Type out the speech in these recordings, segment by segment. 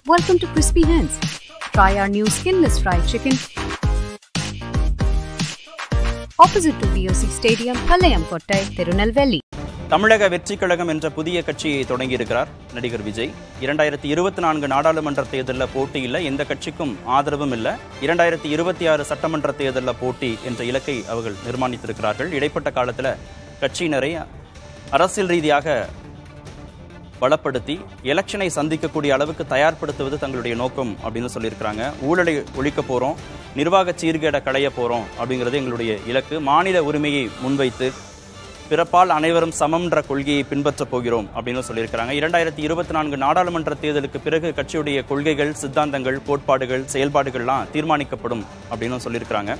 Welcome to Crispy Hands. Try our new skinless fried chicken. Opposite to VOC Stadium, Thalaimurai, Tirunelveli. தமிழக வெற்றி கழகம் என்ற புதிய கட்சியை தொடங்கி இருக்கிறார் நடிகர் விஜய். 2024 நாடாளுமன்ற தேர்தலில் போட்டி இல்லை, எந்த கட்சிக்கும் ஆதரவும் இல்லை. 2026 சட்டமன்ற தேர்தலில் போட்டி என்ற இலக்கை அவர்கள் நிர்மாணித்திருக்கிறார்கள். இடைப்பட்ட காலத்தில் கட்சியினரை அரசியல் ரீதியாக பலப்படுத்தி எலெக்ஷனை சந்திக்கக்கூடிய அளவுக்கு தயார்படுத்துவது தங்களுடைய நோக்கம் அப்படின்னு சொல்லியிருக்கிறாங்க. ஊழலை ஒழிக்க போகிறோம், நிர்வாக சீர்கேடை களைய போகிறோம் அப்படிங்கிறது எங்களுடைய இலக்கு. மாநில உரிமையை முன்வைத்து பிறப்பால் அனைவரும் சமம்ன்ற கொள்கையை பின்பற்றப் போகிறோம் அப்படின்னு சொல்லியிருக்கிறாங்க. 2024 நாடாளுமன்ற தேர்தலுக்கு பிறகு கட்சியுடைய கொள்கைகள், சித்தாந்தங்கள், கோட்பாடுகள், செயல்பாடுகள்லாம் தீர்மானிக்கப்படும் அப்படின்னு சொல்லியிருக்கிறாங்க.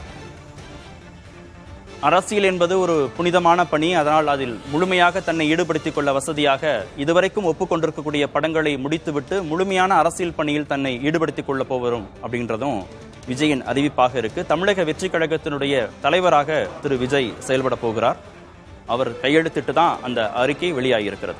அரசியல் என்பது ஒரு புனிதமான பணி, அதனால் அதில் முழுமையாக தன்னை ஈடுபடுத்திக் கொள்ள வசதியாக இதுவரைக்கும் ஒப்புக்கொண்டிருக்கக்கூடிய படங்களை முடித்துவிட்டு முழுமையான அரசியல் பணியில் தன்னை ஈடுபடுத்திக் கொள்ள போகிறோம் அப்படின்றதும் விஜயின் அறிவிப்பாக இருக்கு. தமிழக வெற்றி கழகத்தினுடைய தலைவராக திரு விஜய் செயல்பட போகிறார். அவர் கையெழுத்திட்டு தான் அந்த அறிக்கை வெளியாகியிருக்கிறது.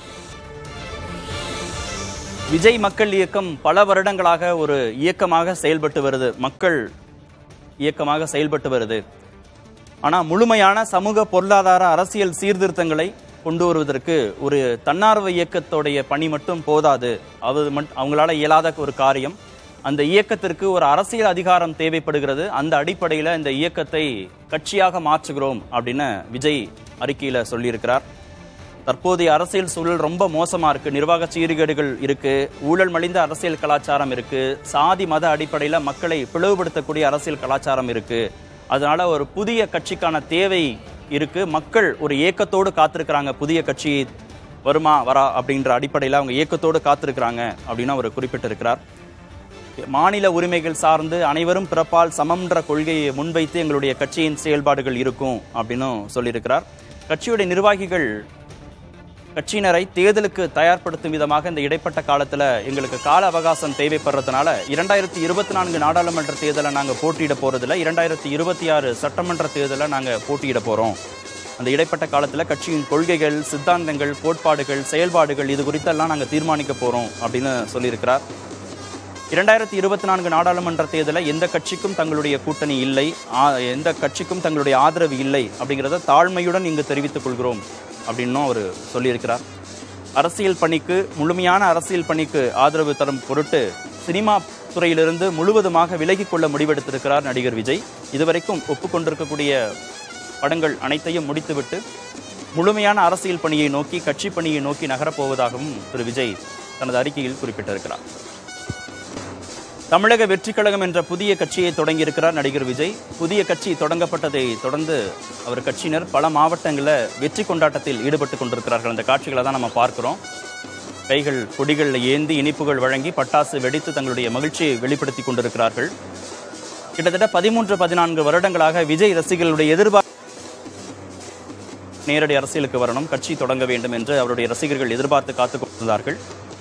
விஜய் மக்கள் இயக்கம் பல வருடங்களாக ஒரு இயக்கமாக செயல்பட்டு வருது, மக்கள் இயக்கமாக செயல்பட்டு வருது. ஆனால் முழுமையான சமூக பொருளாதார அரசியல் சீர்திருத்தங்களை கொண்டு வருவதற்கு ஒரு தன்னார்வ இயக்கத்தோடைய பணி மட்டும் போதாது, அவங்களால இயலாத ஒரு காரியம். அந்த இயக்கத்திற்கு ஒரு அரசியல் அதிகாரம் தேவைப்படுகிறது. அந்த அடிப்படையில் இந்த இயக்கத்தை கட்சியாக மாற்றுகிறோம் அப்படின்னு விஜய் அறிக்கையில் சொல்லியிருக்கிறார். தற்போதைய அரசியல் சூழல் ரொம்ப மோசமாக இருக்குது, நிர்வாக சீர்கேடுகள் இருக்குது, ஊழல் மலிந்த அரசியல் கலாச்சாரம் இருக்குது, சாதி மத அடிப்படையில் மக்களை பிளவுபடுத்தக்கூடிய அரசியல் கலாச்சாரம் இருக்குது. அதனால ஒரு புதிய கட்சிக்கான தேவை இருக்கு. மக்கள் ஒரு ஏக்கத்தோடு காத்திருக்கிறாங்க, புதிய கட்சி வருமா வரா அப்படின்ற அடிப்படையில் அவங்க ஏக்கத்தோடு காத்திருக்கிறாங்க அப்படின்னு அவர் குறிப்பிட்டிருக்கிறார். மாநில உரிமைகள் சார்ந்து அனைவரும் பிறப்பால் சமம்ன்ற கொள்கையை முன்வைத்து எங்களுடைய கட்சியின் செயல்பாடுகள் இருக்கும் அப்படின்னு சொல்லியிருக்கிறார். கட்சியுடைய நிர்வாகிகள் கட்சியினரை தேர்தலுக்கு தயார்படுத்தும் விதமாக இந்த இடைப்பட்ட காலத்தில் எங்களுக்கு கால அவகாசம் தேவைப்படுறதுனால 2024 நாடாளுமன்ற தேர்தலை நாங்கள் போட்டியிட போகிறதில்ல, 2026 சட்டமன்ற தேர்தலை நாங்கள் போட்டியிட போகிறோம். அந்த இடைப்பட்ட காலத்தில் கட்சியின் கொள்கைகள், சித்தாந்தங்கள், கோட்பாடுகள், செயல்பாடுகள் இது குறித்தெல்லாம் நாங்கள் தீர்மானிக்க போகிறோம் அப்படின்னு சொல்லியிருக்கிறார். 2024 நாடாளுமன்ற தேர்தலில் எந்த கட்சிக்கும் தங்களுடைய கூட்டணி இல்லை, எந்த கட்சிக்கும் தங்களுடைய ஆதரவு இல்லை அப்படிங்கிறத தாழ்மையுடன் இங்கு தெரிவித்துக் கொள்கிறோம் அப்படின்னும் அவர் சொல்லியிருக்கிறார். அரசியல் பணிக்கு, முழுமையான அரசியல் பணிக்கு ஆதரவு தரும் பொருட்டு சினிமா துறையிலிருந்து முழுவதுமாக விலகிக் கொள்ள முடிவெடுத்திருக்கிறார் நடிகர் விஜய். இதுவரைக்கும் ஒப்புக்கொண்டிருக்கக்கூடிய படங்கள் அனைத்தையும் முடித்துவிட்டு முழுமையான அரசியல் பணியை நோக்கி, கட்சி பணியை நோக்கி நகரப்போவதாகவும் திரு விஜய் தனது அறிக்கையில் குறிப்பிட்டிருக்கிறார். தமிழக வெற்றி கழகம் என்ற புதிய கட்சியை தொடங்கியிருக்கிறார் நடிகர் விஜய். புதிய கட்சி தொடங்கப்பட்டதை தொடர்ந்து அவர் கட்சியினர் பல மாவட்டங்களில் வெற்றி கொண்டாட்டத்தில் ஈடுபட்டு கொண்டிருக்கிறார்கள். அந்த காட்சிகளை தான் நம்ம பார்க்கிறோம். கைகள் கொடிகளில் ஏந்தி இனிப்புகள் வழங்கி பட்டாசு வெடித்து தங்களுடைய மகிழ்ச்சியை வெளிப்படுத்தி கொண்டிருக்கிறார்கள். கிட்டத்தட்ட 13-14 வருடங்களாக விஜய் ரசிகர்களுடைய எதிர்பார்ப்பு நேரடி அரசியலுக்கு வரணும், கட்சி தொடங்க வேண்டும் என்று அவருடைய ரசிகர்கள் எதிர்பார்த்து காத்துக் கொண்டிருந்தார்கள்.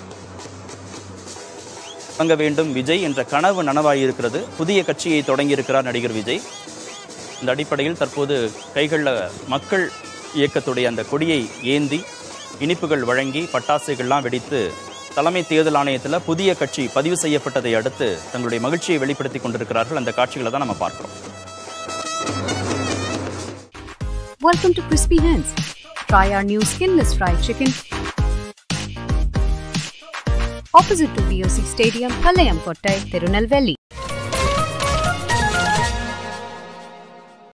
தொடங்க வேண்டும் விஜய் என்ற கனவு நனவாயிருக்கிறது. புதிய கட்சியை தொடங்கியிருக்கிறார் நடிகர் விஜய். இந்த அடிப்படையில் தற்போது கைகளில் மக்கள் இயக்கத்துடைய அந்த கொடியை ஏந்தி இனிப்புகள் வழங்கி பட்டாசுகள்லாம் வெடித்து தலைமை தேர்தல் ஆணையத்தில் புதிய கட்சி பதிவு செய்யப்பட்டதை அடுத்து தங்களுடைய மகிழ்ச்சியை வெளிப்படுத்தி கொண்டிருக்கிறார்கள். அந்த காட்சிகளை தான் நம்ம பார்க்கிறோம். Welcome to Crispy Hands. Try our new skinless fried chicken. Opposite to VOC Stadium, Thalaimurai, Tirunelveli.